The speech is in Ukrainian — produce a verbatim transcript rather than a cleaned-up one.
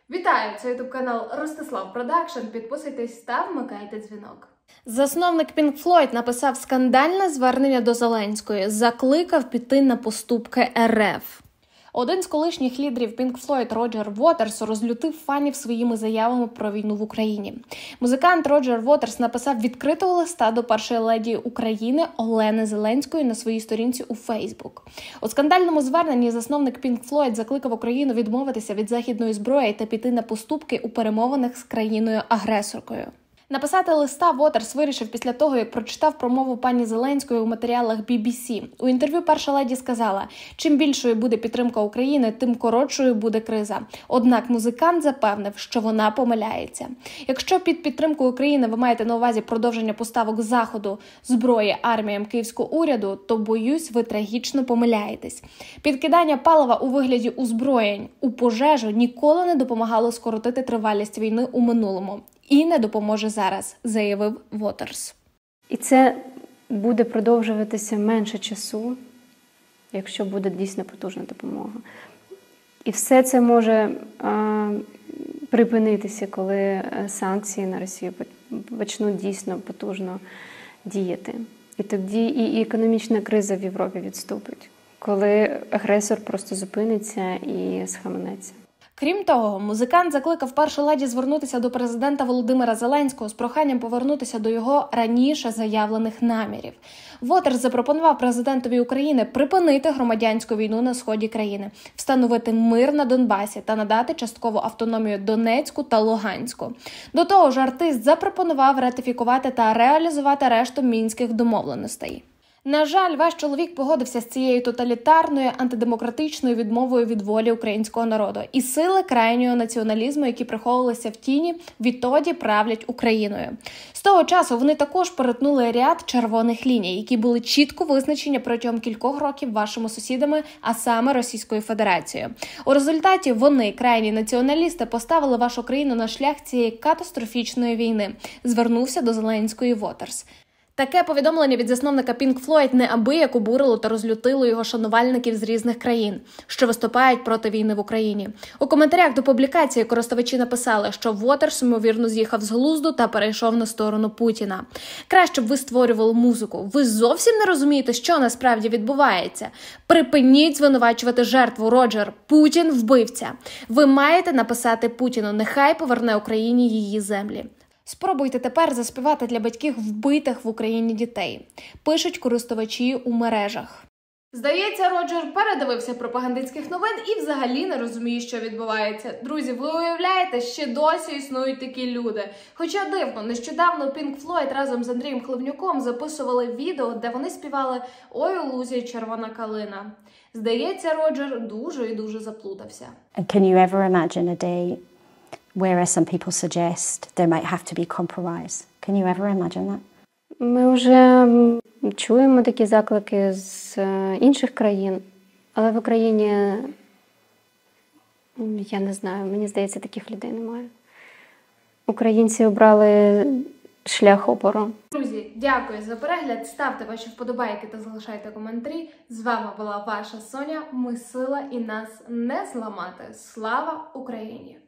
Вітаю! Це ютуб канал Ростислав Продакшн. Підписуйтесь та вмикайте дзвінок. Засновник Pink Floyd написав скандальне звернення до Зеленської, закликав піти на поступки ер еф. Один з колишніх лідерів Pink Floyd Роджер Вотерс розлютив фанів своїми заявами про війну в Україні. Музикант Роджер Вотерс написав відкритого листа до першої леді України Олени Зеленської на своїй сторінці у Фейсбук. У скандальному зверненні засновник Pink Floyd закликав Україну відмовитися від західної зброї та піти на поступки у перемовинах з країною-агресоркою. Написати листа Вотерс вирішив після того, як прочитав промову пані Зеленської у матеріалах бі бі сі. У інтерв'ю перша леді сказала, чим більшою буде підтримка України, тим коротшою буде криза. Однак музикант запевнив, що вона помиляється. Якщо під підтримкою України ви маєте на увазі продовження поставок Заходу зброї арміям київського уряду, то, боюсь, ви трагічно помиляєтесь. Підкидання палива у вигляді озброєнь у пожежу ніколи не допомагало скоротити тривалість війни у минулому. І не допоможе зараз, заявив Вотерс. І це буде продовжуватися менше часу, якщо буде дійсно потужна допомога. І все це може а, припинитися, коли санкції на Росію почнуть дійсно потужно діяти. І тоді і економічна криза в Європі відступить, коли агресор просто зупиниться і схаменеться. Крім того, музикант закликав першу леді звернутися до президента Володимира Зеленського з проханням повернутися до його раніше заявлених намірів. Вотерс запропонував президентові України припинити громадянську війну на сході країни, встановити мир на Донбасі та надати часткову автономію Донецьку та Луганську. До того ж, артист запропонував ратифікувати та реалізувати решту мінських домовленостей. На жаль, ваш чоловік погодився з цією тоталітарною, антидемократичною відмовою від волі українського народу. І сили крайнього націоналізму, які приховувалися в тіні, відтоді правлять Україною. З того часу вони також перетнули ряд червоних ліній, які були чітко визначені протягом кількох років вашими сусідами, а саме Російською Федерацією. У результаті вони, крайні націоналісти, поставили вашу країну на шлях цієї катастрофічної війни, звернувся до Зеленської Вотерс. Таке повідомлення від засновника Pink Floyd неабияк обурило та розлютило його шанувальників з різних країн, що виступають проти війни в Україні. У коментарях до публікації користувачі написали, що Вотерс, ймовірно, з'їхав з глузду та перейшов на сторону Путіна. Краще б ви створювали музику. Ви зовсім не розумієте, що насправді відбувається. Припиніть звинувачувати жертву, Роджер. Путін – вбивця. Ви маєте написати Путіну, нехай поверне Україні її землі. Спробуйте тепер заспівати для батьків вбитих в Україні дітей, пишуть користувачі у мережах. Здається, Роджер передивився пропагандистських новин і взагалі не розуміє, що відбувається. Друзі, ви уявляєте, ще досі існують такі люди. Хоча дивно, нещодавно Pink Floyd разом з Андрієм Хливнюком записували відео, де вони співали «Ой, у лузі червона калина». Здається, Роджер дуже і дуже заплутався. Can you ever imagine a day where some people suggest there might have to be compromise? Can you ever imagine that? Ми вже чуємо такі заклики з інших країн, але в Україні, я не знаю, мені здається, таких людей немає. Українці обрали шлях опору. Друзі, дякую за перегляд, ставте ваші вподобайки та залишайте коментарі. З вами була ваша Соня, ми сила і нас не зламати. Слава Україні!